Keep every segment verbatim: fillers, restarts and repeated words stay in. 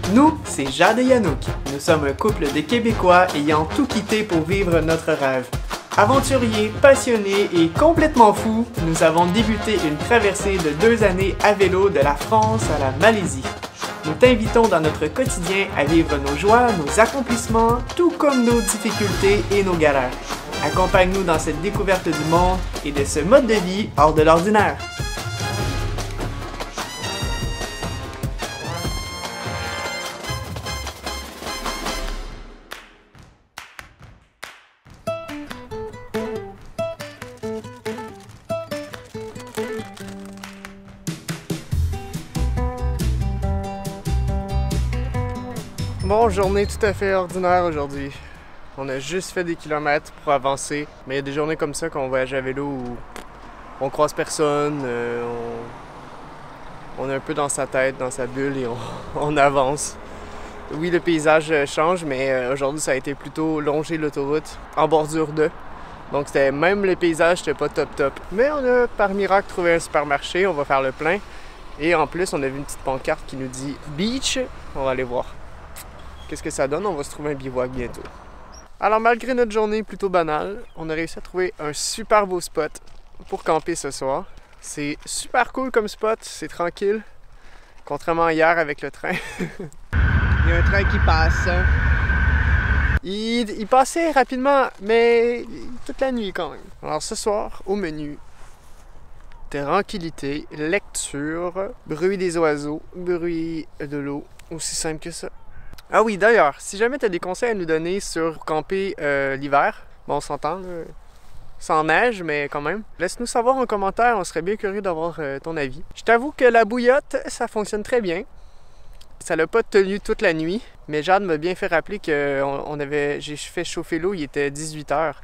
Nous, c'est Jade et Yannouk. Nous sommes un couple de Québécois ayant tout quitté pour vivre notre rêve. Aventuriers, passionnés et complètement fous, nous avons débuté une traversée de deux années à vélo de la France à la Malaisie. Nous t'invitons dans notre quotidien à vivre nos joies, nos accomplissements, tout comme nos difficultés et nos galères. Accompagne-nous dans cette découverte du monde et de ce mode de vie hors de l'ordinaire. Bon, journée tout à fait ordinaire aujourd'hui. On a juste fait des kilomètres pour avancer, mais il y a des journées comme ça quand on voyage à vélo où on croise personne, euh, on, on est un peu dans sa tête, dans sa bulle et on, on avance. Oui, le paysage change, mais aujourd'hui ça a été plutôt longer l'autoroute en bordure de. Donc c'était même le paysage, c'était pas top top. Mais on a par miracle trouvé un supermarché, on va faire le plein. Et en plus, on a vu une petite pancarte qui nous dit Beach. On va aller voir. Qu'est-ce que ça donne? On va se trouver un bivouac bientôt. Alors malgré notre journée plutôt banale, on a réussi à trouver un super beau spot pour camper ce soir. C'est super cool comme spot, c'est tranquille. Contrairement à hier avec le train. Il y a un train qui passe. Il, il passait rapidement, mais toute la nuit quand même. Alors ce soir, au menu, tranquillité, lecture, bruit des oiseaux, bruit de l'eau, aussi simple que ça. Ah oui, d'ailleurs, si jamais tu as des conseils à nous donner sur camper euh, l'hiver, bon, on s'entend, là, sans neige, mais quand même, laisse-nous savoir en commentaire, on serait bien curieux d'avoir euh, ton avis. Je t'avoue que la bouillotte, ça fonctionne très bien. Ça l'a pas tenu toute la nuit, mais Jade m'a bien fait rappeler que on, on avait, j'ai fait chauffer l'eau, il était dix-huit heures.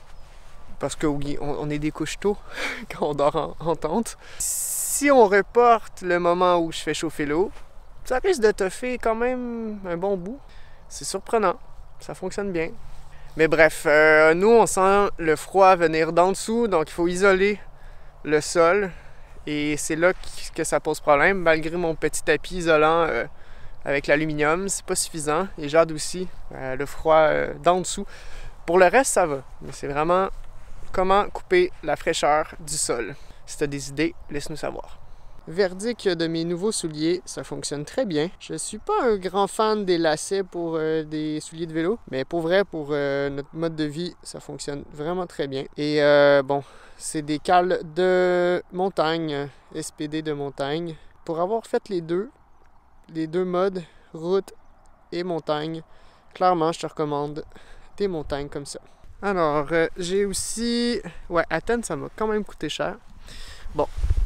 Parce que oui, on, on est des couches tôt quand on dort en, en tente. Si on reporte le moment où je fais chauffer l'eau, ça risque de te faire quand même un bon bout. C'est surprenant. Ça fonctionne bien. Mais bref, euh, nous, on sent le froid venir d'en dessous, donc il faut isoler le sol. Et c'est là que ça pose problème. Malgré mon petit tapis isolant euh, avec l'aluminium, c'est pas suffisant. Et Jade aussi, euh, le froid euh, d'en dessous. Pour le reste, ça va. Mais c'est vraiment comment couper la fraîcheur du sol. Si tu as des idées, laisse-nous savoir. Verdict de mes nouveaux souliers, ça fonctionne très bien. Je suis pas un grand fan des lacets pour euh, des souliers de vélo, mais pour vrai, pour euh, notre mode de vie, ça fonctionne vraiment très bien. Et euh, bon, c'est des cales de montagne, S P D de montagne. Pour avoir fait les deux, les deux modes, route et montagne, clairement, je te recommande des montagnes comme ça. Alors, euh, j'ai aussi... Ouais, Athènes, ça m'a quand même coûté cher. Bon.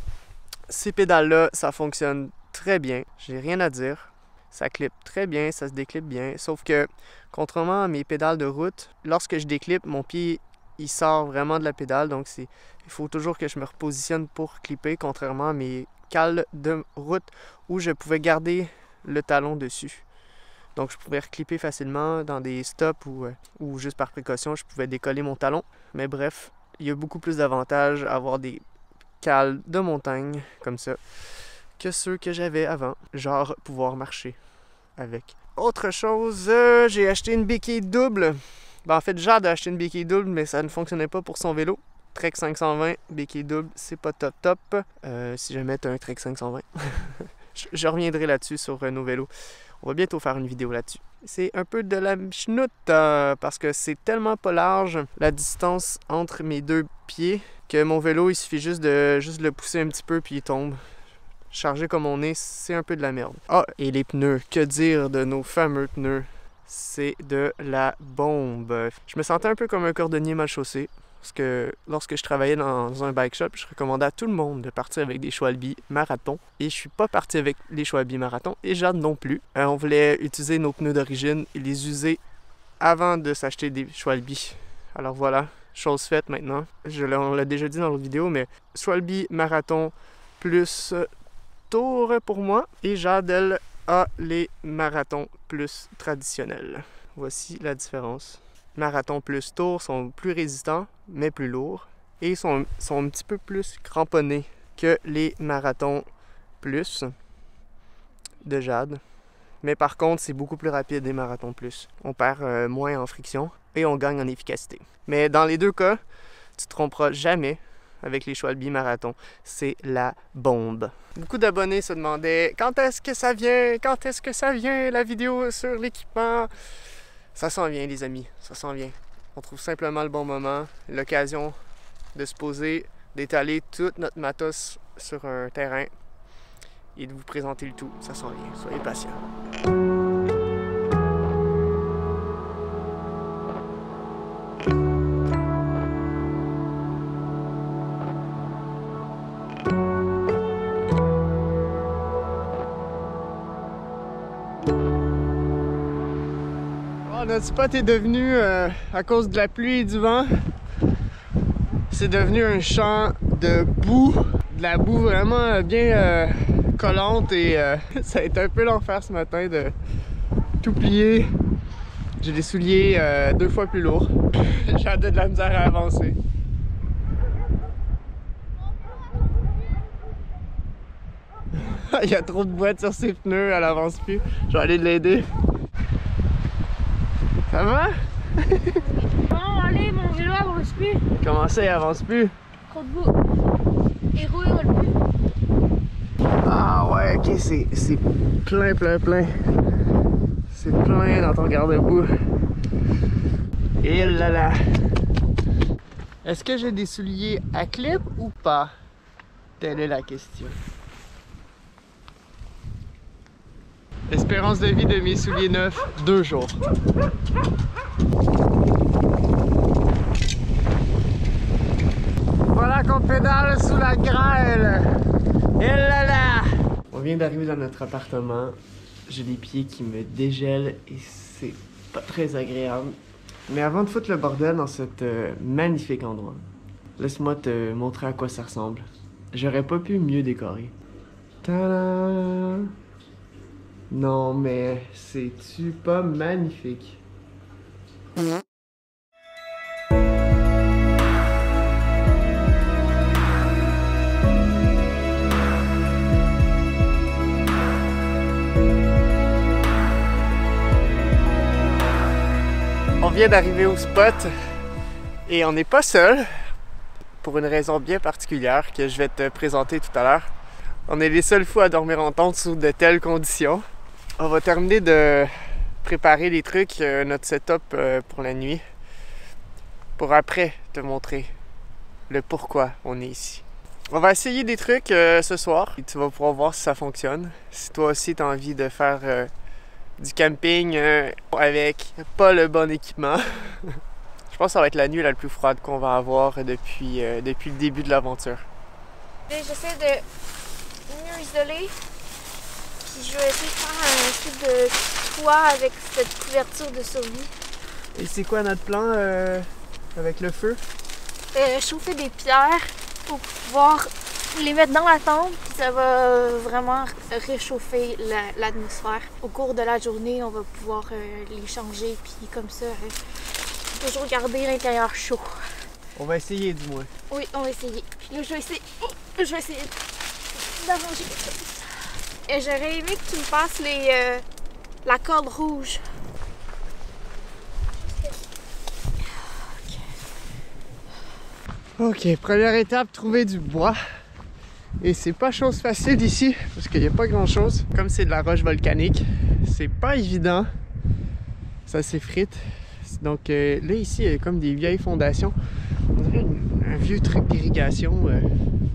Ces pédales-là, ça fonctionne très bien. J'ai rien à dire. Ça clippe très bien, ça se déclippe bien. Sauf que, contrairement à mes pédales de route, lorsque je déclippe, mon pied, il sort vraiment de la pédale. Donc, c'est, il faut toujours que je me repositionne pour clipper, contrairement à mes cales de route où je pouvais garder le talon dessus. Donc, je pouvais reclipper facilement dans des stops ou, ou juste par précaution, je pouvais décoller mon talon. Mais bref, il y a beaucoup plus d'avantages à avoir des cales de montagne comme ça que ceux que j'avais avant, genre pouvoir marcher avec. Autre chose, euh, j'ai acheté une béquille double. Ben, en fait, Jade a acheté une béquille double, mais ça ne fonctionnait pas pour son vélo. Trek cinq cent vingt, béquille double, c'est pas top top. Euh, si jamais tu as un Trek cinq cent vingt. je, je reviendrai là-dessus sur euh, nos vélos. On va bientôt faire une vidéo là-dessus. C'est un peu de la chenoute euh, parce que c'est tellement pas large la distance entre mes deux pieds que mon vélo, il suffit juste de juste le pousser un petit peu puis il tombe. Chargé comme on est, c'est un peu de la merde. Ah, et les pneus, que dire de nos fameux pneus? C'est de la bombe. Je me sentais un peu comme un cordonnier mal chaussé. Parce que lorsque je travaillais dans un bike shop, je recommandais à tout le monde de partir avec des Schwalbe Marathon. Et je suis pas parti avec les Schwalbe Marathon, et Jade non plus. Euh, on voulait utiliser nos pneus d'origine et les user avant de s'acheter des Schwalbe. Alors voilà, chose faite maintenant. Je l'ai, on l'a déjà dit dans l'autre vidéo, mais Schwalbe Marathon plus Tour pour moi. Et Jade, elle, a les marathons plus traditionnels. Voici la différence. Marathon plus Tour sont plus résistants, mais plus lourds. Et sont, sont un petit peu plus cramponnés que les marathons plus de Jade. Mais par contre, c'est beaucoup plus rapide des marathons plus. On perd euh, moins en friction et on gagne en efficacité. Mais dans les deux cas, tu te tromperas jamais avec les Schwalbe marathon. C'est la bombe. Beaucoup d'abonnés se demandaient quand est-ce que ça vient? Quand est-ce que ça vient la vidéo sur l'équipement? Ça s'en vient les amis, ça s'en vient. On trouve simplement le bon moment, l'occasion de se poser, d'étaler tout notre matos sur un terrain et de vous présenter le tout. Ça s'en vient, soyez patients. Notre spot est devenu, euh, à cause de la pluie et du vent, c'est devenu un champ de boue, de la boue vraiment bien euh, collante et euh, ça a été un peu l'enfer ce matin de tout plier. J'ai des souliers euh, deux fois plus lourds. J'ai de la misère à avancer. Il y a trop de boîtes sur ses pneus, elle avance plus. Je vais aller l'aider. Ça va? Non, allez, mon vélo avance plus. Comment ça, il avance plus? Trop de boue. Et roule, roule plus. Ah ouais, ok, c'est plein, plein, plein. C'est plein dans ton garde-boue. Et là là. Est-ce que j'ai des souliers à clip ou pas? Telle est la question. Espérance de vie de mes souliers neufs, deux jours. Voilà qu'on pédale sous la grêle. Et là là! On vient d'arriver dans notre appartement. J'ai les pieds qui me dégèlent et c'est pas très agréable. Mais avant de foutre le bordel dans cet euh, magnifique endroit, laisse-moi te montrer à quoi ça ressemble. J'aurais pas pu mieux décorer. Tadam! Non, mais c'est-tu pas magnifique? On vient d'arriver au spot et on n'est pas seul pour une raison bien particulière que je vais te présenter tout à l'heure. On est les seuls fous à dormir en tente sous de telles conditions. On va terminer de préparer les trucs, euh, notre setup euh, pour la nuit, pour après te montrer le pourquoi on est ici. On va essayer des trucs euh, ce soir et tu vas pouvoir voir si ça fonctionne. Si toi aussi tu as envie de faire euh, du camping euh, avec pas le bon équipement. Je pense que ça va être la nuit la plus froide qu'on va avoir depuis, euh, depuis le début de l'aventure. J'essaie de mieux isoler. Puis je vais essayer de faire un truc de toit avec cette couverture de survie. Et c'est quoi notre plan euh, avec le feu? Euh, chauffer des pierres pour pouvoir les mettre dans la tente, puis ça va vraiment réchauffer l'atmosphère. Au cours de la journée, on va pouvoir euh, les changer, puis comme ça, euh, toujours garder l'intérieur chaud. On va essayer du moins. Oui, on va essayer. Puis là, je vais essayer, je vais essayer d'arranger quelque chose. Et j'aurais aimé que tu me passes les, euh, la corde rouge. Ok, première étape, trouver du bois. Et c'est pas chose facile ici, parce qu'il n'y a pas grand chose. Comme c'est de la roche volcanique, c'est pas évident. Ça s'effrite. Donc euh, là, ici, il y a comme des vieilles fondations. On dirait un vieux truc d'irrigation. Euh...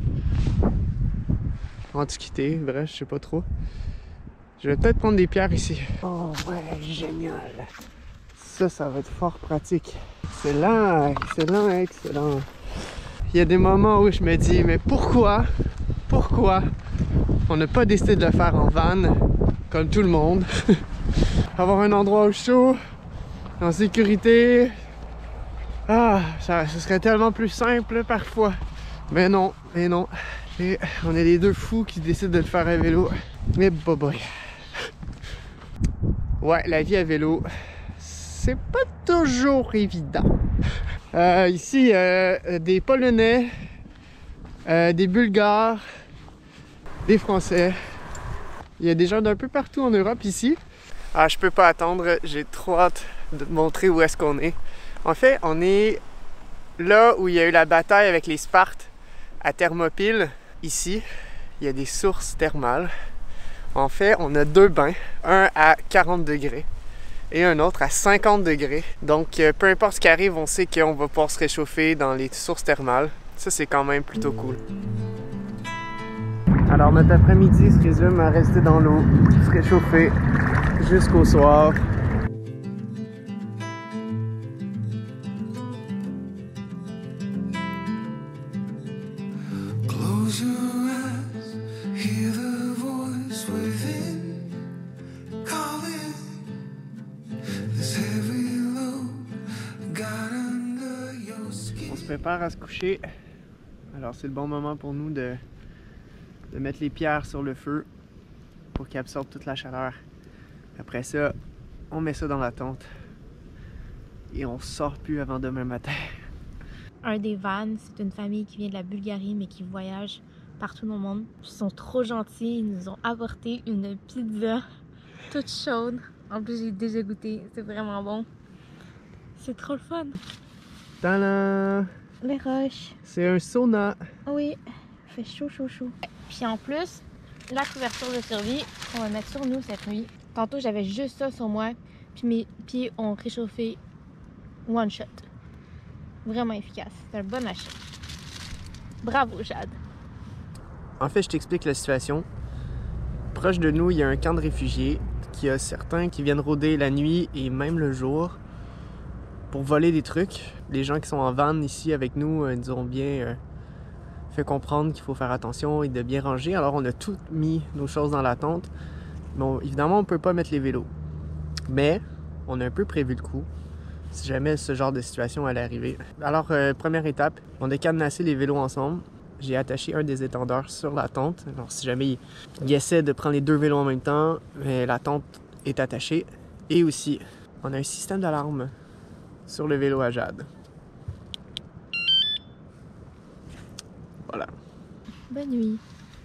Antiquité, bref, je sais pas trop. Je vais peut-être prendre des pierres ici. Oh ouais, génial. Ça, ça va être fort pratique. Excellent, excellent, excellent. Il y a des moments où je me dis, mais pourquoi, pourquoi on n'a pas décidé de le faire en van, comme tout le monde? Avoir un endroit au chaud, en sécurité. Ah, ça, ça serait tellement plus simple parfois. Mais non, mais non. Et on est les deux fous qui décident de le faire à vélo. Mais bah boy. Ouais, la vie à vélo, c'est pas toujours évident. Euh, ici, euh, des Polonais, euh, des Bulgares, des Français. Il y a des gens d'un peu partout en Europe ici. Ah, je peux pas attendre, j'ai trop hâte de te montrer où est-ce qu'on est. En fait, on est là où il y a eu la bataille avec les Spartes à Thermopyles. Ici, il y a des sources thermales. En fait, on a deux bains, un à quarante degrés et un autre à cinquante degrés. Donc, peu importe ce qui arrive, on sait qu'on va pouvoir se réchauffer dans les sources thermales. Ça, c'est quand même plutôt cool. Alors, notre après-midi se résume à rester dans l'eau, se réchauffer jusqu'au soir. On se prépare à se coucher. Alors, c'est le bon moment pour nous de de mettre les pierres sur le feu pour qu'ils absorbent toute la chaleur. Après ça, on met ça dans la tente et on sort plus avant demain matin. Un des vannes, c'est une famille qui vient de la Bulgarie mais qui voyage partout dans le monde. Ils sont trop gentils, ils nous ont apporté une pizza toute chaude. En plus, j'ai déjà goûté, c'est vraiment bon. C'est trop le fun. Tadam! Les roches. C'est un sauna. Oui, il fait chaud, chaud, chaud. Puis en plus, la couverture de survie, on va mettre sur nous cette nuit. Tantôt, j'avais juste ça sur moi, puis mes pieds ont réchauffé one shot. Vraiment efficace. C'est un bon achat. Bravo, Jade. En fait, je t'explique la situation. Proche de nous, il y a un camp de réfugiés qui a certains qui viennent rôder la nuit et même le jour pour voler des trucs. Les gens qui sont en van ici avec nous euh, nous ont bien euh, fait comprendre qu'il faut faire attention et de bien ranger. Alors on a tout mis nos choses dans la tente. Bon, évidemment, on ne peut pas mettre les vélos. Mais on a un peu prévu le coup si jamais ce genre de situation allait arriver. Alors, euh, première étape, on a cadenassé les vélos ensemble. J'ai attaché un des étendeurs sur la tente. Alors si jamais il, il essaie de prendre les deux vélos en même temps, mais la tente est attachée. Et aussi, on a un système d'alarme sur le vélo à Jade. Voilà. Bonne nuit.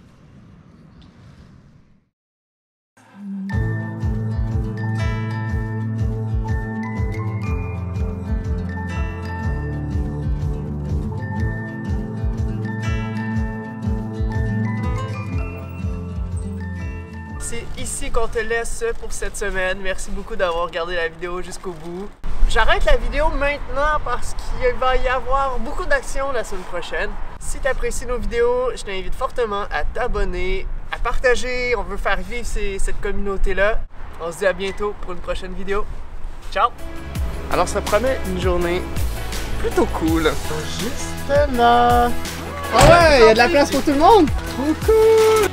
C'est ici qu'on te laisse pour cette semaine. Merci beaucoup d'avoir regardé la vidéo jusqu'au bout. J'arrête la vidéo maintenant parce qu'il va y avoir beaucoup d'actions la semaine prochaine. Si tu apprécies nos vidéos, je t'invite fortement à t'abonner, à partager. On veut faire vivre ces, cette communauté-là. On se dit à bientôt pour une prochaine vidéo. Ciao! Alors ça promet une journée plutôt cool. Juste là! Ah ouais, il y a de la place pour tout le monde! Trop cool!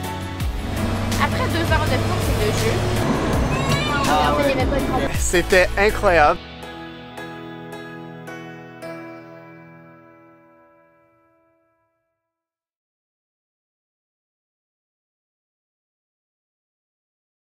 Après deux heures de course et de jeu, Ah ouais. C'était incroyable.